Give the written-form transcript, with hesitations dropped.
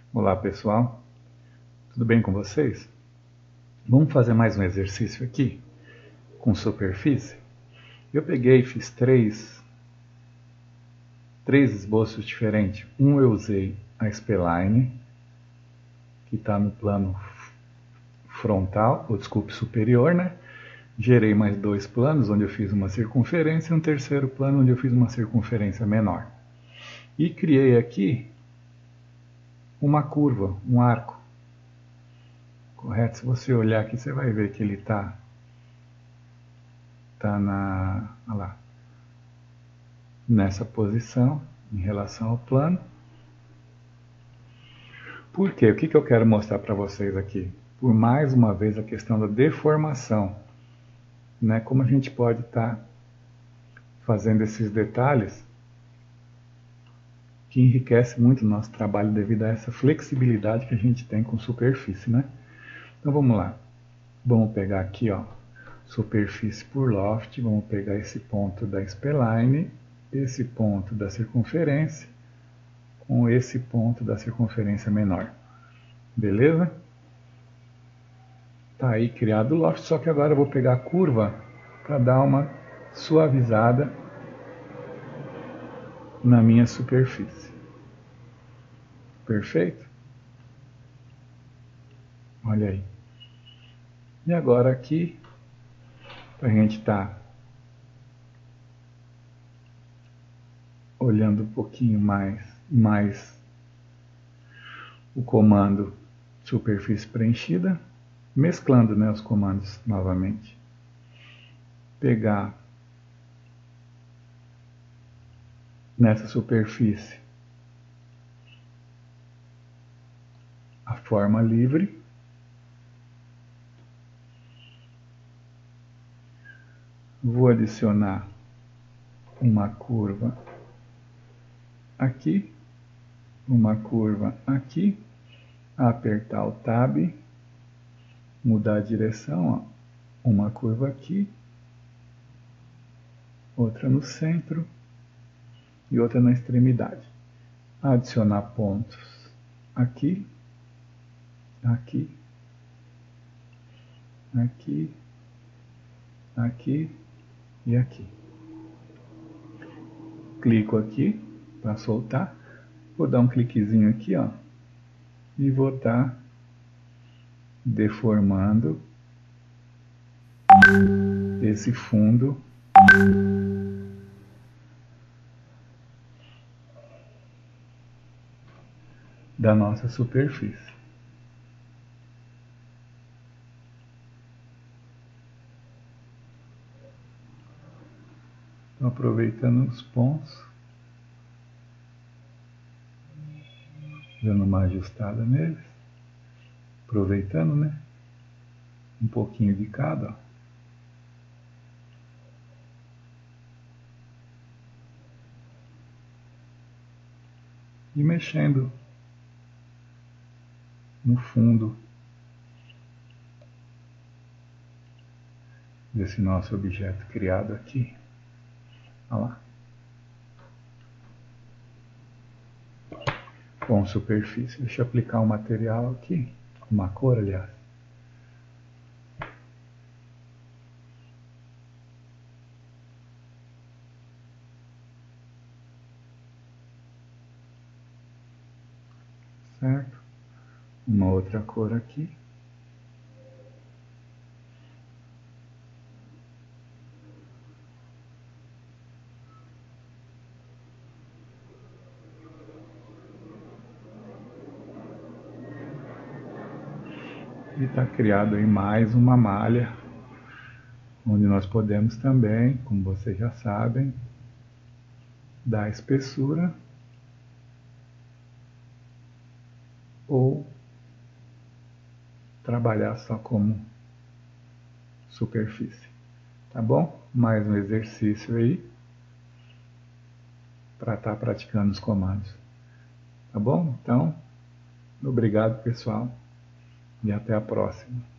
Olá pessoal, tudo bem com vocês? Vamos fazer mais um exercício aqui com superfície. Eu peguei e fiz três esboços diferentes. Um eu usei a Spline, que está no plano frontal, ou desculpe, superior, né? Gerei mais dois planos, onde eu fiz uma circunferência, e um terceiro plano, onde eu fiz uma circunferência menor. E criei aqui uma curva, um arco. Correto? Se você olhar aqui, você vai ver que ele está olha lá, nessa posição em relação ao plano. Por quê? O que eu quero mostrar para vocês aqui? Por mais uma vez a questão da deformação, né? Como a gente pode estar fazendo esses detalhes que enriquece muito o nosso trabalho devido a essa flexibilidade que a gente tem com superfície, né? Então vamos lá. Vamos pegar aqui, ó, superfície por loft, vamos pegar esse ponto da spline, esse ponto da circunferência, com esse ponto da circunferência menor. Beleza? Tá aí criado o loft, só que agora eu vou pegar a curva para dar uma suavizada na minha superfície. Perfeito? Olha aí. E agora aqui, para a gente estar olhando um pouquinho mais o comando superfície preenchida, mesclando, né, os comandos novamente. Pegar nessa superfície a forma livre. Vou adicionar uma curva aqui, uma curva aqui, apertar o Tab, mudar a direção, ó, uma curva aqui, outra no centro e outra na extremidade. Adicionar pontos aqui, aqui, aqui, aqui e aqui. Clico aqui para soltar, vou dar um cliquezinho aqui, ó, e vou estar deformando esse fundo da nossa superfície. Então, aproveitando os pontos, dando uma ajustada neles, aproveitando, né, um pouquinho de cada, ó. E mexendo no fundo desse nosso objeto criado aqui. Olha lá. Com superfície. Deixa eu aplicar um material aqui, uma cor, aliás. Certo? Uma outra cor aqui. E está criado aí mais uma malha, onde nós podemos também, como vocês já sabem, dar espessura ou trabalhar só como superfície. Tá bom? Mais um exercício aí para estar praticando os comandos. Tá bom? Então, obrigado pessoal e até a próxima.